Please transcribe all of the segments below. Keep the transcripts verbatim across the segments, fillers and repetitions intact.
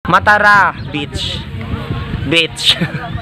Matara Beach. Beach.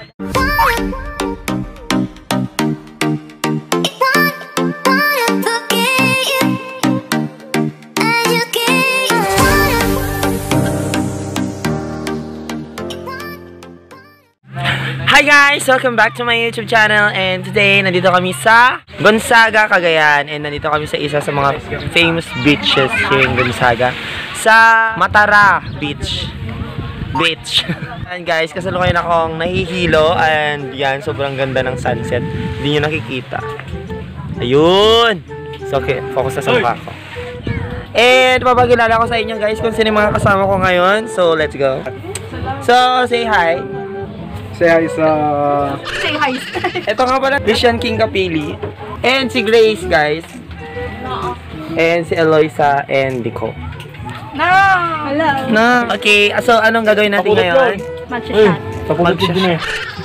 Hi guys! Welcome back to my YouTube channel, and today nandito kami sa Gonzaga, Cagayan, and nandito kami sa isa sa mga famous beaches here in Gonzaga, sa Matara Beach. Beach. And guys, kasalukuyan akong nahihilo, and yan, sobrang ganda ng sunset. Hindi nyo nakikita. Ayun! So okay, focus na sa mukha ko. And papagilala ko sa inyo guys kung sino yung mga kasama ko ngayon. So let's go. So say hi. Say hi sa... Say hi. Ito nga pala, Vision King Kapili. And si Grace, guys. And si Eloisa and Dico. No! Hello. No. Okay, so anong gagawin natin ngayon? Matcha shot. Papulot din eh.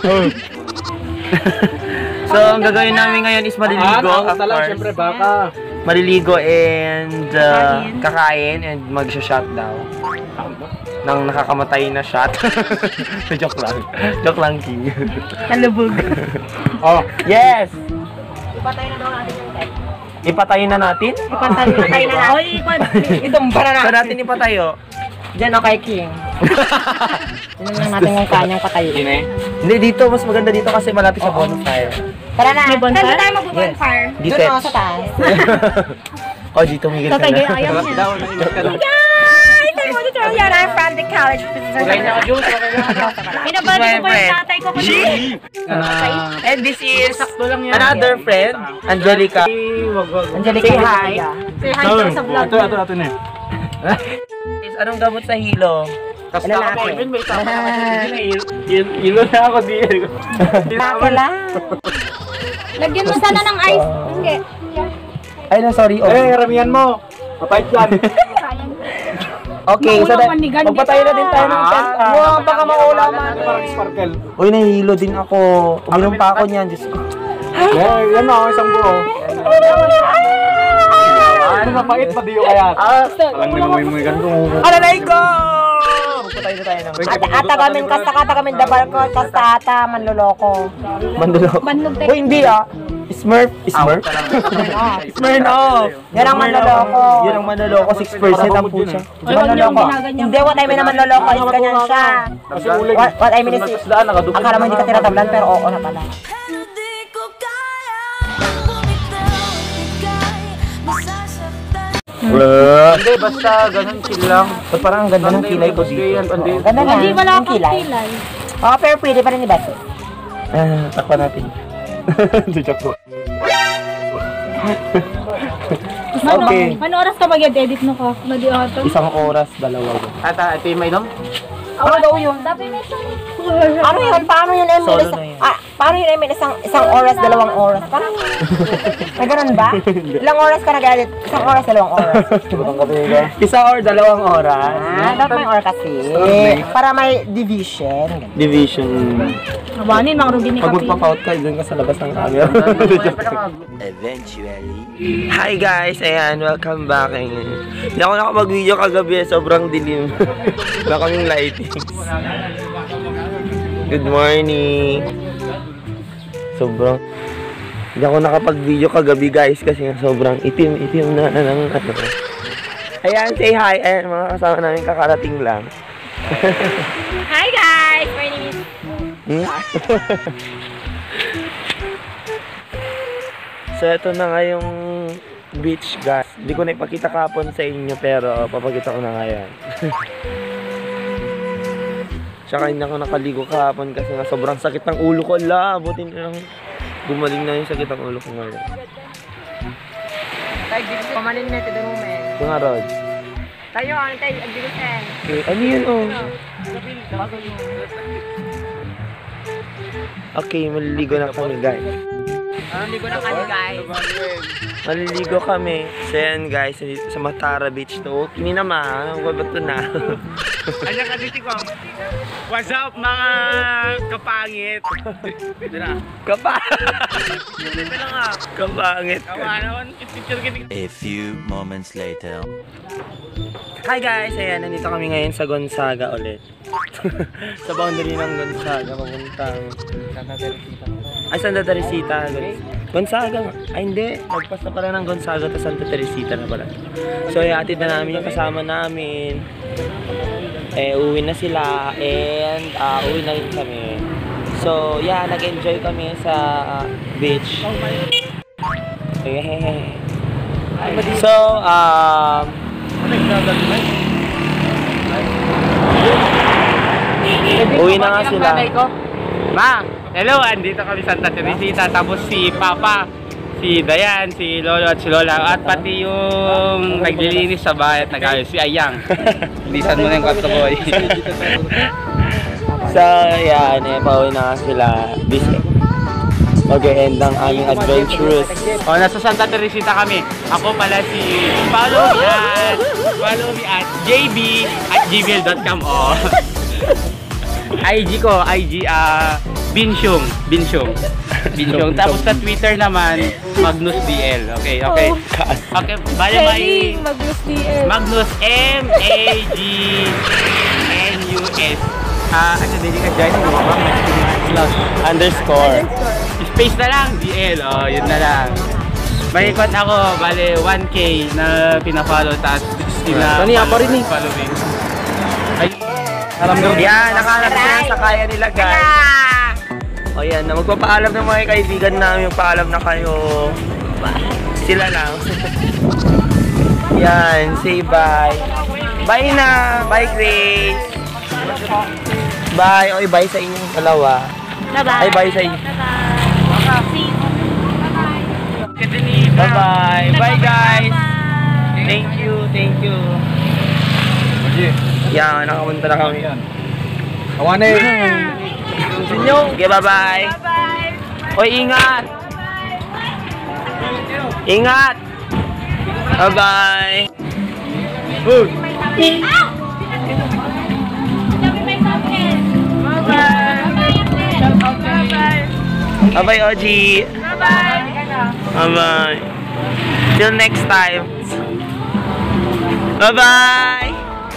So, ang gagawin namin ngayon is maliligo. Ah, of course. Siyempre, baka. Maliligo and uh, kakain and mag-shot daw. Nang nakakamatay na shot. Joke lang. Joke lang, King. Nalubog. Oh, yes! Ipatay na daw natin yung tent. Ipatayin na natin? Ipatay na natin. Oy, itong para natin. Saan natin ipatayo? Diyan o kay King. Tinan lang natin yung kanyang patayo. Hindi, dito. Mas maganda dito kasi malapit sa bonfire. Tara na. May bonfire? Saan tayo mag-bonfire? Dito. Doon o, sa taas. Oh, dito migil ka na. Tatay, ayaw niya. Yan, I'm from the college. Pinabalik ko po yung tatay ko. And this is another friend, Angelica. Angelica, say hi. Say hi daw sa vlog. Ito, ito, ito na eh. Anong gamot sa hilo? Lalaki. Hilo na ako di. Lalaki lang. Lagyan mo sana ng ice. Hindi. Ay na, sorry. Eh, ramihan mo. Mapait yan. Okay, so magpatayo na din tayo ng tent. Wow, baka maulaman. Parang sparkle. Uy, nahihilo din ako. Uminom pa ako niyan, Diyos ko. Eh, yan mo, isang buo. Ano mapait pa diyo kaya? Alang may mga ganito. Alalay ko! Magpatayo na tayo ng Ata, ata kami, kasta kata kami dabar ko, kasta ata, manloloko. Mandulok. Uy, hindi ah. Smurf. Smurf? Smirnoff. Yan ang manloloko. Yan ang manloloko. six percent ang pusa. Manloloko. Hindi, what I mean na manloloko is ganyan siya. What, what I mean is, akala mo hindi ka tinatablan, pero oo na pala. Hindi, basta ganun kilang. So, parang ang ganda ng kilay ko dito. Ganda na, yung kilay. Oo, pero pwede pa rin ni Beto. Ah, takpan natin. Joke po. Okay. Ano oras ka mag-edit no ka? Nadi-ato? Isang oras, dalawa. Ata, ito yung may nom? Ano daw yun? Ano yun? Paano yun, Emil? Solo na yun. Ah, paano yun, Emil? Isang, isang oras, dalawang oras? Parang, may ganun ba? Ilang oras ka nag-edit? Isang oras, dalawang oras? Isang or dalawang oras. Ah, dapat may oras kasi. Para may division. Division. Mabanin, mga rugi ni Pag Kapi. magpapaut ka, doon ka sa labas ng camera. Eventually. Hi guys! Ayan, welcome back. Hindi ako nakapag-video kagabi, sobrang dilim. Wala kaming lightings. Good morning! Sobrang... Hindi ako nakapag-video kagabi guys kasi sobrang itim-itim na ng ano. Ayan, say hi! Ayan, mga kasama namin kakarating lang. Hi guys! My name is... Hmm? So, ito na nga yung beach, guys. Hindi ko na ipakita kapon sa inyo, pero papakita ko na ngayon. Tsaka hindi ako nakaligo kahapon kasi nga sobrang sakit ng ulo ko. Ala, buti na lang gumaling na yung sakit ng ulo ko ngayon. Tayo, dito kumanin na ito doon, men. Ito nga, Rod. Tayo, ano tayo, agdilusen. Okay, ano yun, oh? Okay, maliligo na kami, guys. Maliligo na kami, guys. Maliligo kami. So yan guys, sa Matara Beach to. Kini naman, wabato na. Ano ka dito ko? What's up mga kapangit? Dito na. Kapangit. Dito na nga. Kapangit. A few moments later. Hi guys, ayan, nandito kami ngayon sa Gonzaga ulit. Sa boundary ng Gonzaga, papuntang Santa Teresita. Ay, Santa Teresita. Gonzaga. Ay, hindi. Nagpas na pala ng Gonzaga to Santa Teresita na pala. So, iatid na namin yung kasama namin. Eh, uwi na sila. And, uh, uwi na rin kami. So, yeah, nag-enjoy kami sa uh, beach. So, um... uwi na nga sila. Ma, hello, andito kami sa Santa Teresita. Tapos si Papa, si Dayan, si Lolo at si Lola. At pati yung naglilinis sa bahay at nag-ayos, si Ayang. Lisan mo na yung kwarto boy. So, yan, eh, pauwi na nga sila. This mag-e-end ang aming adventures. O, nasa Santa Teresita kami. Ako pala si follow me at follow me at j b at gmail dot com. Oh. I G ko, I G ah uh, Binsyong, Binsyong. Binsyong. Tapos sa Twitter naman, Magnus D L. Okay, okay. Okay, bale may Magnus D L. Magnus M A G N U S. Ah, ano din ka dyan? Slash Underscore. Space na lang, D L. Oh, yun na lang. May ikot ako, bale one K na pina-follow, tapos sixty na following. Ay, Alam nyo, yan, nakahanap sila sa kaya nila guys. O yan, na magpapaalam ng mga kaibigan namin, yung paalam na kayo. Sila lang. Yan, say bye. Bye na, bye Grace. Bye, oy bye sa inyong dalawa. Bye-bye. Ay, bye sa inyo. Bye-bye. Bye-bye. Bye guys. Thank you, thank you. Yan, nakapunta na kami. Awanin! Sinyo. Okay, bye-bye. Bye-bye. Oy, ingat. Ingat. Bye-bye. Good. Bye-bye, O G. Bye-bye. Bye-bye. Till next time. Bye-bye.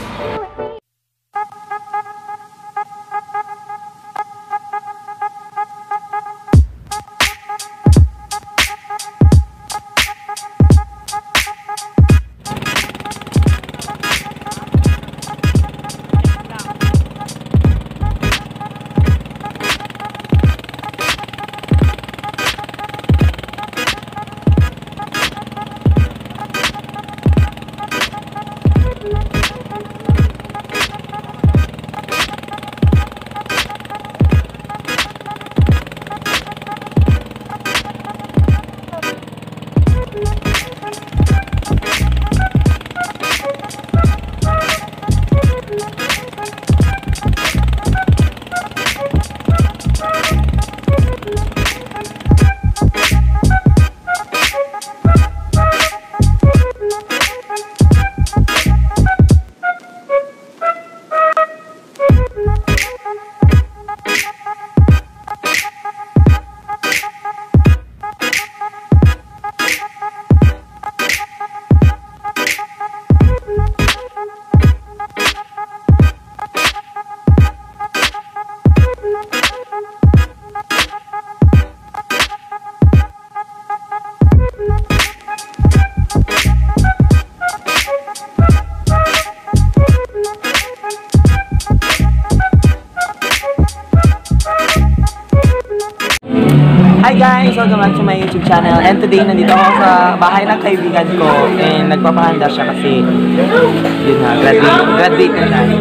Hi guys! Welcome back to my YouTube channel. And today, nandito ako sa bahay ng kaibigan ko. And nagpapahanda siya kasi yun na, graduate, graduate na siya.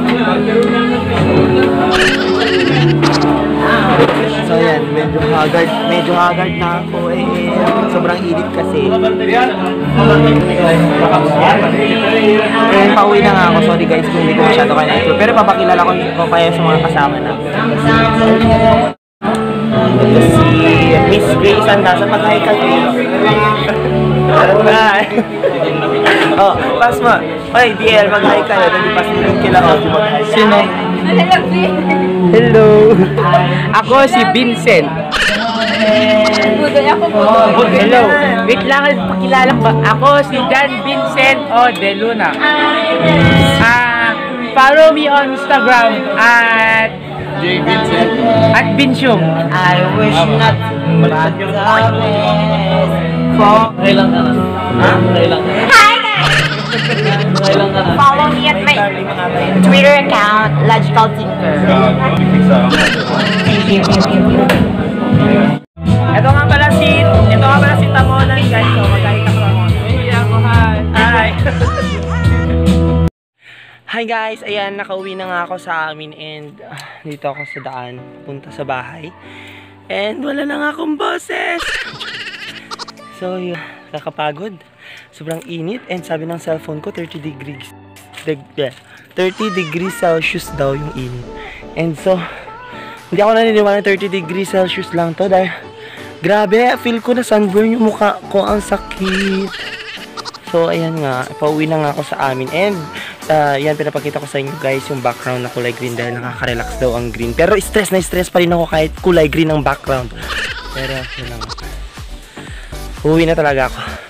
So yan, medyo haggard, medyo haggard na ako eh. Sobrang init kasi. And pauwi na nga ako. Sorry guys kung hindi ko masyado kayo na-ito. Pero papakilala ko, ko kayo sa mga kasama na. Let's see. Miss Grace Andasan. Mag-hi ka, Grace. Hi. Oh, pas mo. Oy, D L, mag-hi ka. Hindi pas mo yung kila Audi mag-hi. Sino? Hello. Ako si Vincent. Budoy ako po. Hello. Wait lang, pakilala ba? Ako si John Vincent O. De Luna. Ah, follow me on Instagram at J Vincent at Binsyong. I wish not but the best for... Okay lang ka na. Okay lang ka na. Hi guys! Okay lang ka na. Follow me at my Twitter account, Logical Tinker. Ito nga pala si, ito nga pala si Tamonan, guys. So, magalit ako Tamonan. Hey, ako, hi. Hi! Hi guys! Ayan, nakauwi na nga ako sa amin and uh, dito ako sa daan, punta sa bahay. And wala na nga akong boses! So, yun, kakapagod. Sobrang init and sabi ng cellphone ko, thirty degrees. Deg yeah, thirty degrees Celsius daw yung init. And so, hindi ako naniniwala thirty degrees Celsius lang to dahil grabe, feel ko na sunburn yung mukha ko, ang sakit. So, ayan nga, pauwi na nga ako sa amin. And, uh, yan, pinapakita ko sa inyo guys, yung background na kulay green dahil nakaka-relax daw ang green. Pero stress na stress pa rin ako kahit kulay green ang background. Pero, yun lang. Uwi na talaga ako.